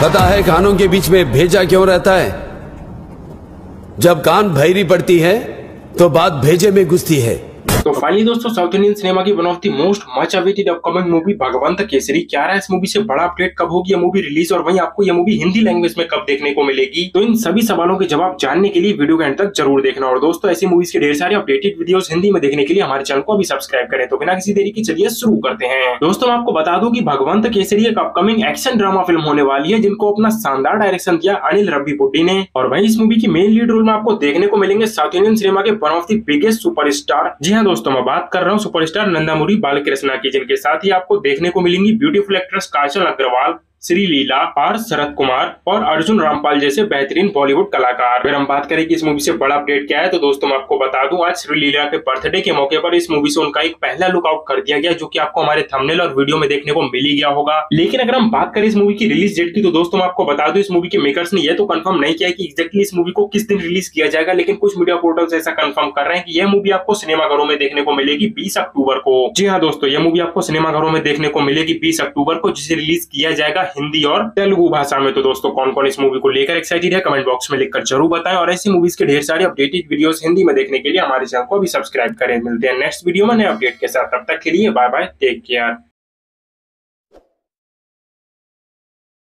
पता है कानों के बीच में भेजा क्यों रहता है? जब कान भैरी पड़ती है तो बात भेजे में घुसती है। तो फाइनली दोस्तों साउथ इंडियन सिनेमा की one of the most much awaited upcoming movie Bhagavanth Kesari क्या रहा है, इस मूवी से बड़ा अपडेट कब होगी ये मूवी रिलीज, और वहीं आपको ये मूवी हिंदी लैंग्वेज में कब देखने को मिलेगी, तो इन सभी सवालों के जवाब जानने के लिए वीडियो के एंड तक जरूर देखना। और दोस्तों ऐसी मूवीज के ढेर सारे अपडेटेड वीडियोस हिंदी में देखने के लिए हमारे चैनल को अभी सब्सक्राइब करें। तो बिना किसी देरी के चलिए शुरू करते हैं। दोस्तों मैं आपको बता दूं कि भगवंत केसरी एक अपकमिंग एक्शन ड्रामा फिल्म होने वाली है जिनको अपना शानदार डायरेक्शन दिया अनिल रविपुडी ने, और वहीं इस मूवी की मेन लीड रोल में आपको देखने को मिलेंगे साउथ इंडियन सिनेमा के one of the biggest superstar. जी हाँ दोस्तों, मैं बात कर रहा हूं सुपरस्टार नंदामुरी बालकृष्णा की, जिनके साथ ही आपको देखने को मिलेंगी beautiful actress Kajal Aggarwal, Sreeleela, R Sarath Kumar और अर्जुन रामपाल जैसे बेहतरीन बॉलीवुड कलाकार। अगर हम बात करें कि इस मूवी से बड़ा अपडेट क्या है, तो दोस्तों मैं आपको बता दूं आज श्री लीला के बर्थडे के मौके पर इस मूवी से उनका एक पहला लुक आउट कर दिया गया, जो कि आपको हमारे थंबनेल और वीडियो में देखने को मिल ही गया होगा। लेकिन अगर हम बात करें इस मूवी की रिलीज डेट की, तो दोस्तों मैं आपको बता दूं इस मूवी के मेकर्स ने यह तो कंफर्म नहीं किया कि एग्जैक्टली इस मूवी को किस दिन रिलीज किया जाएगा, लेकिन कुछ मीडिया पोर्टल्स ऐसा कंफर्म कर रहे हैं कि यह मूवी आपको सिनेमाघरों में देखने को मिलेगी 20 अक्टूबर को। जी हाँ दोस्तों, यह मूवी आपको सिनेमाघरों में देखने को मिलेगी 20 अक्टूबर को, जिसे रिलीज किया जाएगा हिंदी और तेलुगु भाषा में। तो दोस्तों कौन कौन इस मूवी को लेकर एक्साइटेड है कमेंट बॉक्स में लिखकर जरूर बताएं, और ऐसी मूवीज के ढेर सारे अपडेटेड वीडियोस हिंदी में देखने के लिए हमारे चैनल को भी सब्सक्राइब करें। मिलते हैं नेक्स्ट वीडियो में नए अपडेट के साथ, तब तक के लिए बाय बाय, टेक केयर।